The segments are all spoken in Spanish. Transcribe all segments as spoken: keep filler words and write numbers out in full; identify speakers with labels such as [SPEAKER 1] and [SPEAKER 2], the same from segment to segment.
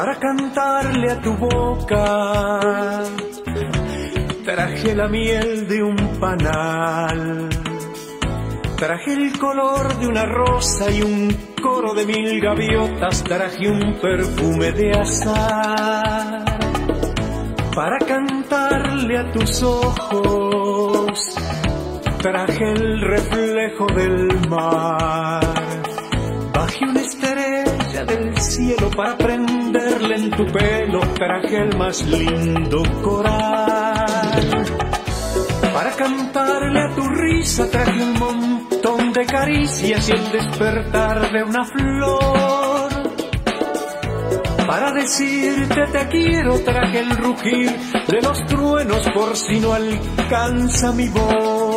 [SPEAKER 1] para cantarle a tu boca. Traje la miel de un panal, traje el color de una rosa y un coro de mil gaviotas, traje un perfume de azar para cantarle a tus ojos. Traje el reflejo del mar, bajé una estrella del cielo para prenderle en tu pelo. Traje el más lindo coral para cantarle a tu risa. Traje un montón de caricias y el despertar de una flor para decirte te quiero. Traje el rugir de los truenos por si no alcanza mi voz.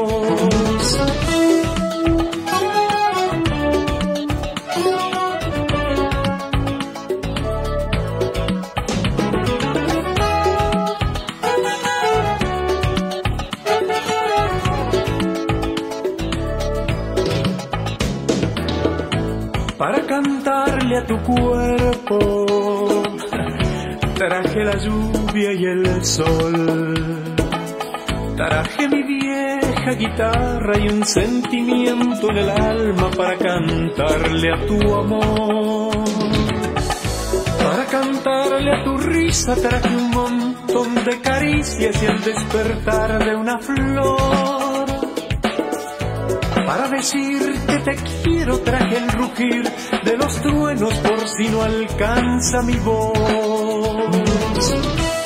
[SPEAKER 1] Para cantarle a tu cuerpo, traje la lluvia y el sol. Traje mi vieja guitarra y un sentimiento en el alma para cantarle a tu amor. Para cantarle a tu risa traje un montón de caricias y el despertar de una flor. Para decirte te quiero traje el rugir de los truenos por si no alcanza mi voz.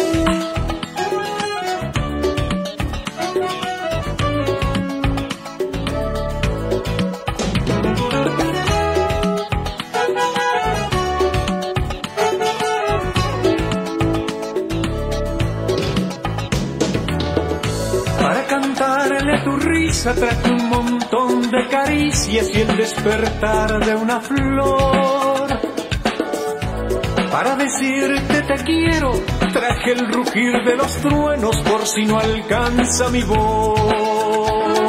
[SPEAKER 1] Para cantarle a tu risa traje un montón de caricias y el despertar de una flor. Para decirte te quiero traje el rugir de los truenos por si no alcanza mi voz.